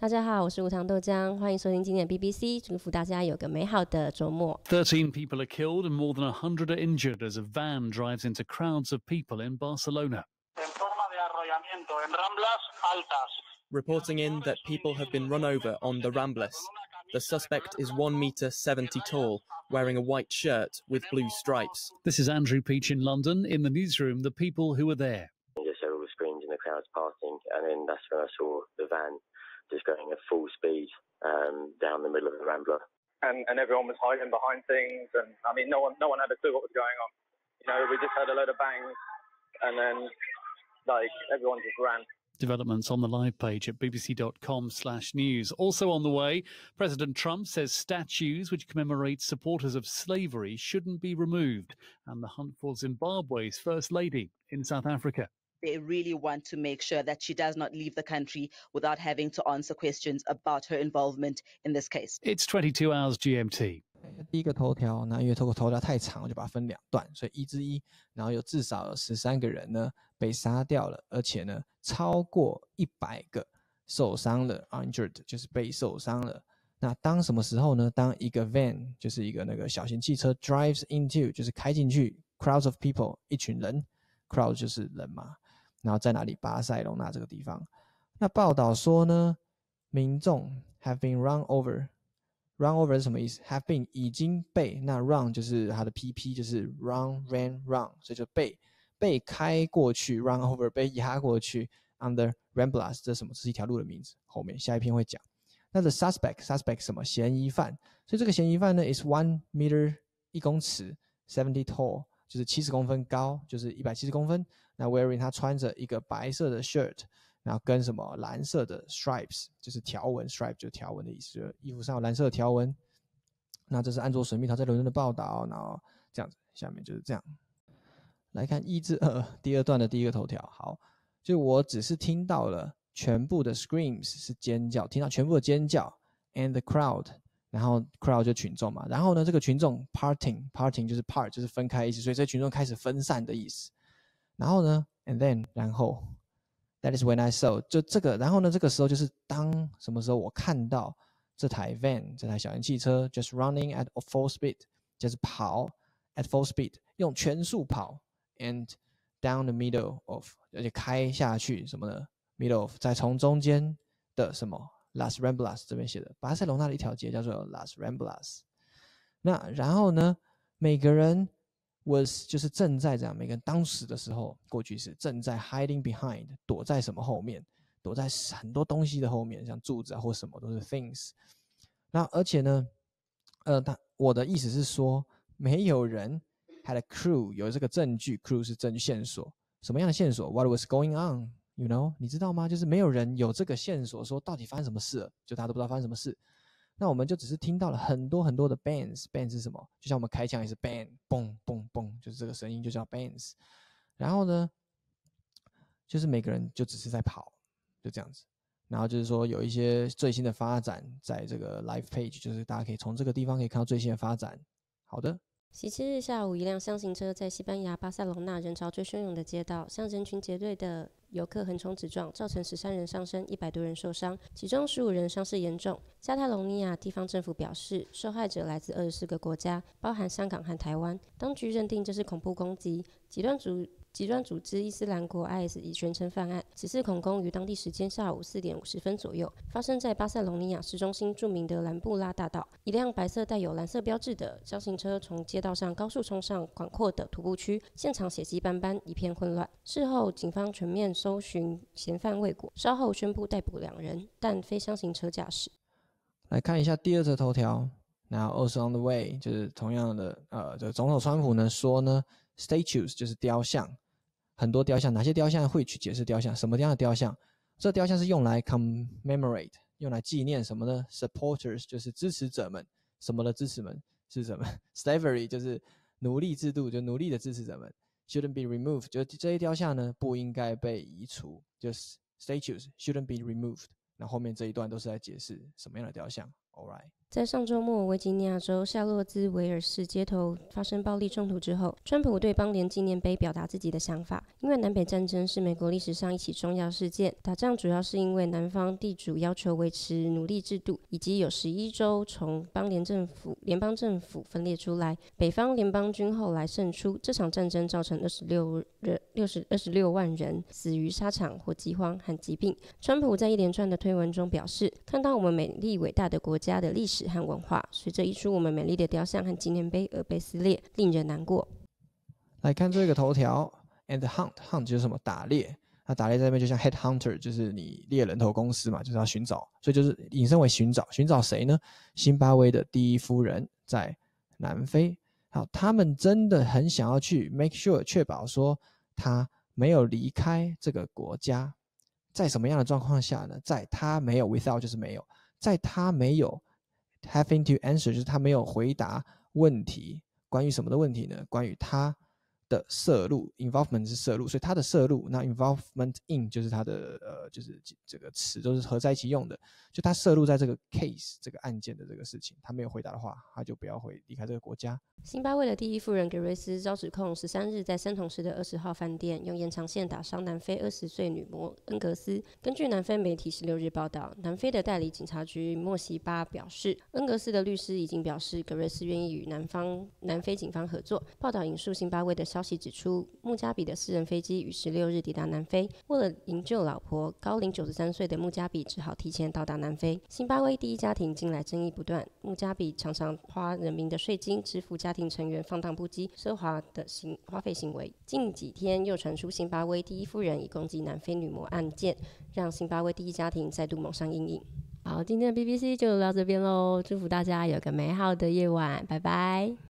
大家好，我是无糖豆浆，欢迎收听今天的 BBC， 祝福大家有个美好的周末。 13 people are killed and more than 100 are injured as a van drives into crowds of people in Barcelona. Reporting in that people have been run over on the Ramblas. The suspect is 1 metre 70 tall, wearing a white shirt with blue stripes. This is Andrew Peach in London. In the newsroom, the people who were there. I just heard all the screams and the crowds parting, and then that's when I saw the van just going at full speed down the middle of the Rambla. And everyone was hiding behind things, and I mean, no one had a clue what was going on. You know, we just heard a load of bangs, and then everyone just ran. Developments on the live page at bbc.com/news. Also on the way, President Trump says statues which commemorate supporters of slavery shouldn't be removed, and the hunt for Zimbabwe's First Lady in South Africa. They really want to make sure that she does not leave the country without having to answer questions about her involvement in this case. It's 22 hours GMT. 第一个头条，那因为这个头条太长，我就把它分两段，所以一之一，然后有至少有13个人呢被杀掉了，而且呢超过100个受伤了 ，injured 就是被受伤了。那当什么时候呢？当一个 van 就是一个那个小型汽车 drives into 就是开进去 crowds of people 一群人 ，crowd 就是人嘛。然后在哪里？巴塞隆纳这个地方。那报道说呢，民众 have been run over。Run over 是什么意思 ？Have been 已经被，那 run 就是它的 PP 就是 run， 所以就被开过去 ，run over 被压过去 on the Ramblas， 这是什么？这是一条路的名字，后面下一篇会讲。那 the suspect 什么？嫌疑犯，所以这个嫌疑犯呢 is 1 meter 1公尺 70 tall， 就是70公分高，就是170公分。那 wearing 他穿着一个白色的 shirt。然后跟什么蓝色的 stripes 就是条纹 stripe 就是条纹的意思，就是衣服上有蓝色的条纹。那这是安卓水蜜桃在伦敦的报道，然后这样子，下面就是这样。来看1至2第二段的第一个头条。好，就我只是听到了全部的 screams 是尖叫，听到全部的尖叫 and the crowd， 然后 crowd 就群众嘛，然后呢这个群众 parting 就是 part 就是分开的意思，所以这群众开始分散的意思。然后呢 and then 然后。That is when I saw 就这个，然后呢，这个时候就是当什么时候我看到这台 van 这台小型汽车 just running at full speed 就是跑 at full speed 用全速跑 and down the middle of 而且开下去什么呢 middle of 再从中间的什么 Las Ramblas 这边写的巴塞隆纳的一条街叫做 Las Ramblas。那然后呢，每个人was 就是正在这样，每个人当时的时候，过去式正在 hiding behind 躲在什么后面，躲在很多东西的后面，像柱子啊或什么都是 things。那而且呢，我的意思是说，没有人 had a clue 有这个证据 ，clue 是证据线索，什么样的线索 ？What was going on？ You know， 你知道吗？就是没有人有这个线索，说到底发生什么事了，就大家都不知道发生什么事。那我们就只是听到了很多很多的 bands 是什么？就像我们开枪也是 bang 嘣嘣嘣，就是这个声音就叫 bands。然后呢，就是每个人就只是在跑，就这样子。然后就是说有一些最新的发展，在这个 live page， 就是大家可以从这个地方可以看到最新的发展。好的。 17日下午，一辆箱型车在西班牙巴塞隆纳人潮最汹涌的街道，向人群结队的游客横冲直撞，造成13人丧生，100多人受伤，其中15人伤势严重。加泰隆尼亚地方政府表示，受害者来自24个国家，包含香港和台湾。当局认定这是恐怖攻击，极端组织伊斯兰国 IS 已宣称犯案。此次恐攻于当地时间下午4点50分左右，发生在巴塞隆尼亚市中心著名的兰布拉大道。一辆白色带有蓝色标志的箱型车从街道上高速冲上广阔的徒步区，现场血迹斑斑，一片混乱。事后，警方全面搜寻嫌犯未果，稍后宣布逮捕2人，但非箱型车驾驶。 来看一下第二则头条。那 also on the way 就是同样的，这个总统川普呢说呢 ，statues 就是雕像，很多雕像，哪些雕像会去解释雕像？什么样的雕像？这雕像是用来 commemorate， 用来纪念什么呢 ？supporters 就是支持者们，什么的支持们是什么 ？slavery 就是奴隶制度，就奴隶的支持者们。shouldn't be removed 就这些雕像呢不应该被移除，就是 statues shouldn't be removed。那后面这一段都是在解释什么样的雕像。All right。 在上周末，维吉尼亚州夏洛兹维尔市街头发生暴力冲突之后，川普对邦联纪念碑表达自己的想法。因为南北战争是美国历史上一起重要事件，打仗主要是因为南方地主要求维持奴隶制度，以及有11州从联邦政府分裂出来，北方联邦军后来胜出。这场战争造成26万人死于沙场或饥荒和疾病。川普在一连串的推文中表示，看到我们美丽伟大的国家的历史和文化随着一出我们美丽的雕像和纪念碑而被撕裂，令人难过。 来看这个头条 ，and hunt 就是什么打猎，那打猎在这边就像 head hunter， 就是你猎人头公司嘛，就是要寻找，所以就是引申为寻找谁呢？辛巴威的第一夫人在南非，好，他们真的很想要去 make sure 确保说他没有离开这个国家，在什么样的状况下呢？在他没有 without 就是没有，在他没有 having to answer 就是他没有回答问题，关于什么的问题呢？关于他的涉入 involvement 是涉入，所以他的涉入，那 involvement in 就是他的就是这个词都是合在一起用的，就他涉入在这个 case 这个案件的这个事情，他没有回答的话，他就不要离开这个国家。 辛巴威的第一夫人格瑞斯遭指控13日在三重市的20号饭店用延长线打伤南非20岁女模恩格斯。根据南非媒体16日报道，南非的代理警察局莫西巴表示，恩格斯的律师已经表示格瑞斯愿意与南非警方合作。报道引述辛巴威的消息指出，穆加比的私人飞机于16日抵达南非，为了营救老婆，高龄93岁的穆加比只好提前到达南非。辛巴威第一家庭近来争议不断，穆加比常常花人民的税金支付家庭成员放荡不羁、奢华的花费行为。近几天又传出辛巴威第一夫人以攻击南非女模案件，让辛巴威第一家庭再度蒙上阴影。好，今天的 BBC 就到这边咯，祝福大家有个美好的夜晚，拜拜。